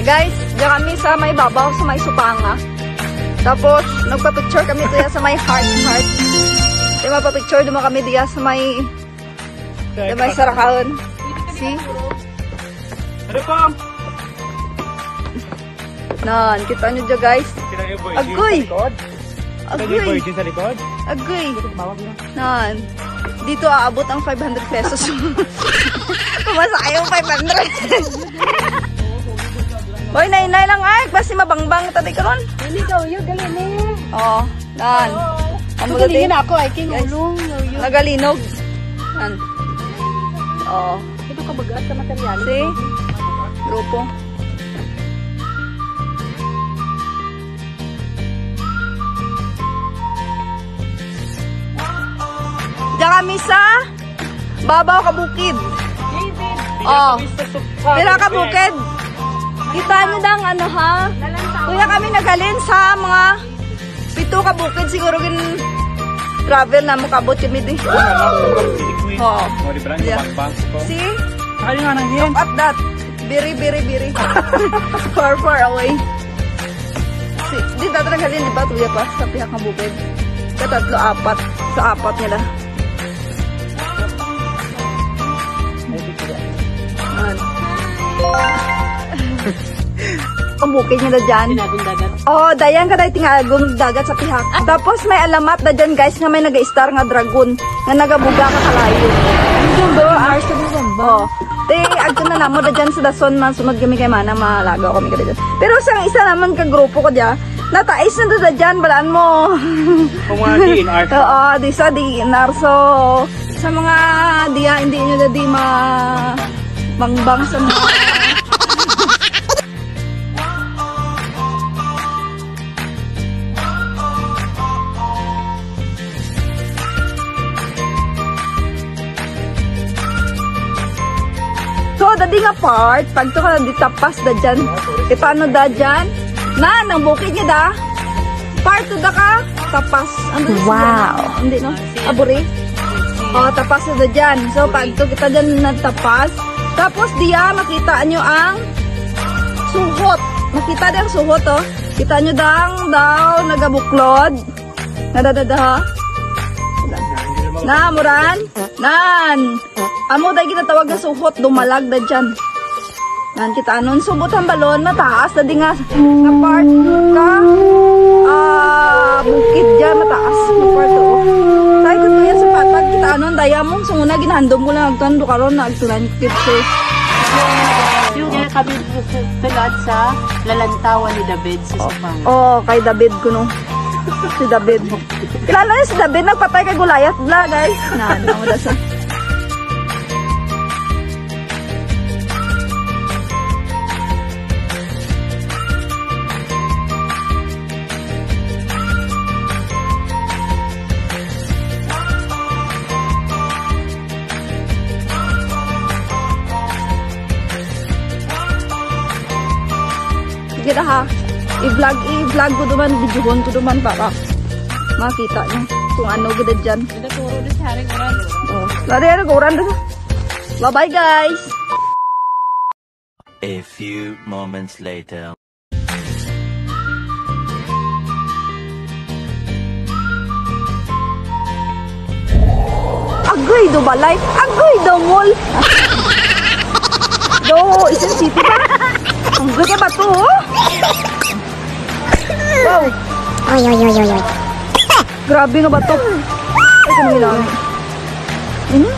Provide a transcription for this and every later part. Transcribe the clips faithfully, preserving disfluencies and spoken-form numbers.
Guys, diyan kami sa may babaw, sa may supanga. Tapos, nagpa-picture kami diya sa may heart heart. Di ba pa-picture naman kami diya sa may sa may Sarakaon. See? Ano po? Nan, kita nyo dyan guys. Agoy! Agoy! Sa likod? Agoy! Nan, dito aabot ang five hundred pesos. Kumasaya yung five hundred. Boy, nainay lang ay. Basi mabangbang tadi ka ron. Hindi ka, yun, galing eh. Oo, nan. Ang Galing ako, ay king ulong. Nagalinog. Nan. Oo. Ito ka bagat sa material. See? Grupo. Diyan kami sa Babaw Kabukid. Oh. Pila ka bukid. Kita nyo dang ano ha? Kuya kami nagalin sa mga pito ka bukid. Siguro gin travel na makabot kami din. Oo. Yeah. See? Look at that. Biri, biri, biri. Far, far away. See? Di dati nagalin, di ba? Tuya pa sa pihak ng bukid. Katatlo, apat. Sa apat nila. Ang bukid niya na dyan. Tinagong dagat. Oh, dayan ka tayo tingagong dagat sa pihak. Ah. Tapos may alamat na dyan guys nga may nag-star nga dragon nga nagabuga ka kalayo. Yung bro, Mars ka dyan ba? Oh. Te, agto na namo na dyan sa dason man sunod kami kay mana malagaw kami ka dyan. Pero sa isa naman ka grupo ko dyan, natais na doon dyan, balaan mo. Kung mga D N R. Oo, di sa D N R. So, sa mga diya, hindi nyo na di ma bangbang sa mga so, dadi nga part, pag ito ka na ditapas da dyan, e paano da dyan? Na, nang bukid niya da, part to da ka, tapas. Ando wow. Hindi no? Aburi? O, tapas na da dyan. So, pag ito kita dyan natapas, tapos diya, makita nyo ang suhot. Makita din ang suhot, oh. Kita nyo dang daw, nagabuklod. Nadadada, na, muran? Nan! Amo dahil kinatawag na suhot, dumalag na dyan. Nan, kita anon, subot ang balon, mataas, dadi nga, nga part ka, ah, bukid dyan, mataas, nga part, oh. Tayo ko to yan sa patag, kita anon, daya mo, sunguna, ginahandom ko lang, agtuan, do karon na, agtunan, kitse. Yung nga kami tulad sa lalantawan ni David sa Supang. Oo, oh, kay David ko no. Si David. Kilala niyo si David, nagpatay kay Goliath bla, guys. Na, na mo dasa. Sige na ha. I-vlog, i-vlog ko duman, videohon ko duman para makita nyo kung ano ganda dyan. Ganda turo din sa haring oran. Oh, lari ano, kuran doon. Bye-bye guys! A few moments later. Agoy do balay! Agoy do mall! Do, isang city pa! Ang ganda ba to? Wow! Ay, ay, ay, ay, ay. Grabe nga ba to? Ay, kung nilang. Hmm?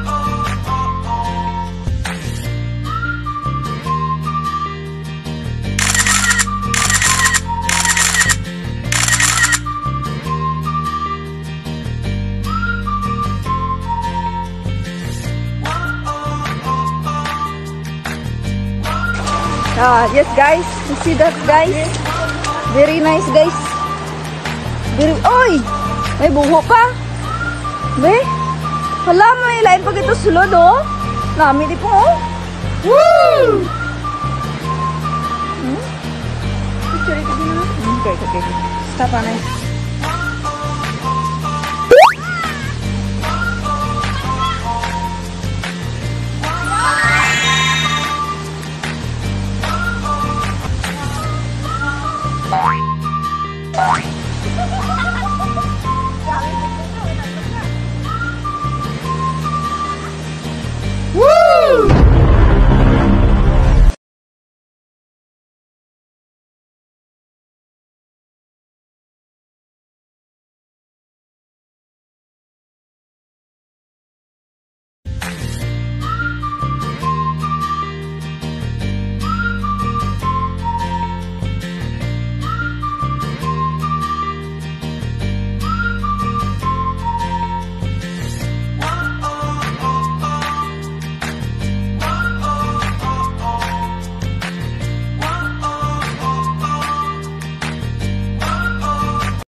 Ah, yes guys, you see that guys? Very nice guys. Very, oy! May buho pa. Be? Wala mo, ilain pag ito sulod oh. Lami di po oh. Woo! Hmm? Picture ito din oh. Okay, okay. Stop on it.